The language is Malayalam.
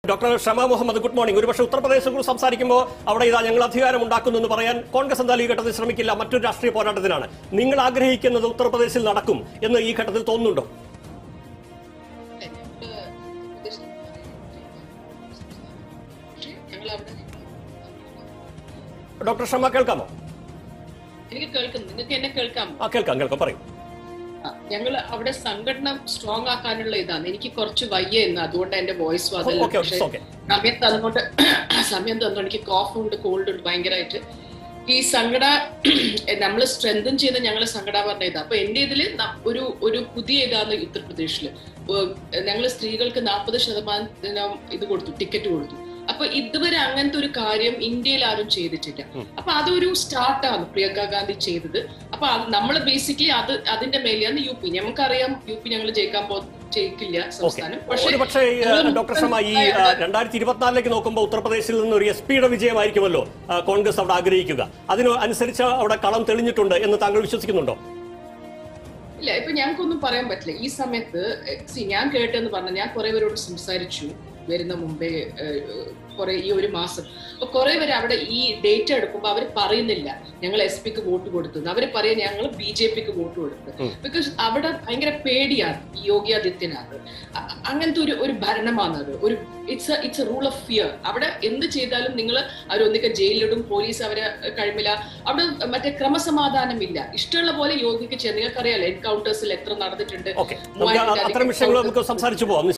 Dr. Shama Mohamed, good morning. ഒരു പക്ഷേ ഉത്തർപ്രദേശിൽ സംസാരിക്കുമ്പോൾ അവിടെ ഇതാ ഞങ്ങൾ അധികാരം ഉണ്ടാക്കുന്നു എന്ന് പറയാൻ കോൺഗ്രസ് എന്തായാലും ഈ ഘട്ടത്തിൽ ശ്രമിക്കില്ല. മറ്റൊരു രാഷ്ട്രീയ പോരാട്ടത്തിലാണ്. നിങ്ങൾ ആഗ്രഹിക്കുന്നത് ഉത്തർപ്രദേശിൽ നടക്കും എന്ന് ഈ ഘട്ടത്തിൽ തോന്നുന്നുണ്ടോ? ഡോക്ടർ ഷമ കേൾക്കാമോ? എനിക്ക് കേൾക്കുന്നു. നിങ്ങൾക്ക് എന്നെ കേൾക്കാമോ? കേൾക്കാം പറയൂ. ഞങ്ങൾ അവിടെ സംഘടന സ്ട്രോങ് ആക്കാനുള്ള ഇതാണ്. എനിക്ക് കുറച്ച് വയ്യ എന്ന്, അതുകൊണ്ട് എന്റെ വോയിസ് സമയം തന്നുകൊണ്ട് എനിക്ക് കോഫ് ഉണ്ട്, കോൾഡ് ഉണ്ട് ഭയങ്കരമായിട്ട്. ഈ സംഘടന നമ്മൾ സ്ട്രെങ്തൻ ചെയ്ത ഞങ്ങളെ സംഘടന പറഞ്ഞ ഇതാ. അപ്പൊ എന്റെ ഇതില് ഒരു പുതിയ ഇതാണ് ഉത്തർപ്രദേശില്. ഞങ്ങള് സ്ത്രീകൾക്ക് 40% ഇത് കൊടുത്തു, ടിക്കറ്റ് കൊടുത്തു. അപ്പൊ ഇതുവരെ അങ്ങനത്തെ ഒരു കാര്യം ഇന്ത്യയിൽ ആരും ചെയ്തിട്ടില്ല. അപ്പൊ അതൊരു സ്റ്റാർട്ടാണ് പ്രിയങ്ക ഗാന്ധി ചെയ്തത്. അപ്പൊ നമ്മൾ ബേസിക്കലി അതിന്റെ മേലെയാണ് യു പി. നമുക്കറിയാം യു പി ഞങ്ങൾ ജയിക്കില്ല സംസ്ഥാനം. പക്ഷേ ഡോക്ടർ ശർമ്മ, ഈ 2024 നോക്കുമ്പോൾ ഉത്തർപ്രദേശിൽ നിന്ന് ഒരു എസ്-പിയുടെ വിജയമായിരിക്കുമല്ലോ കോൺഗ്രസ് അവിടെ ആഗ്രഹിക്കുക. അതിനനുസരിച്ച് അവിടെ കളം തെളിഞ്ഞിട്ടുണ്ട് എന്ന് താങ്കൾ വിശ്വസിക്കുന്നുണ്ടോ? ഇല്ല, ഇപ്പൊ ഞങ്ങൾക്കൊന്നും പറയാൻ പറ്റില്ല ഈ സമയത്ത്. ഞാൻ കേട്ടെന്ന് പറഞ്ഞാൽ, ഞാൻ കുറെ പേരോട് സംസാരിച്ചു വരുന്ന മുമ്പേ, കുറെ ഈ ഒരു മാസം. അപ്പൊ കുറെ പേര് അവിടെ ഈ ഡേറ്റ എടുക്കുമ്പോൾ അവർ പറയുന്നില്ല ഞങ്ങൾ എസ്-പിക്ക് വോട്ട് കൊടുത്തു, അവർ പറയാം ഞങ്ങൾ BJPക്ക് വോട്ട് കൊടുത്തു. ബിക്കോസ് അവിടെ ഭയങ്കര പേടിയാണ് ഈ യോഗി ആദിത്യനാഥ്. അങ്ങനത്തെ ഒരു ഭരണമാണ് അത്. It's a rule of fear. അവിടെ എന്ത് ചെയ്താലും നിങ്ങൾ അവരൊന്നിക്കെ ജയിലിലിടും, പോലീസ് അവരെ കഴിമില്ല. അവിടെ മറ്റേ ക്രമസമാധാനം ഇല്ല. ഇഷ്ടമുള്ള പോലെ യോഗിക്ക് ചെയ്യാം. നിങ്ങൾക്കറിയാലോ എൻകൗണ്ടേഴ്സിൽ എത്ര നടന്നിട്ടുണ്ട്. അത്തരം വിഷയങ്ങൾ നമുക്ക് സംസാരിച്ചു പോവാം.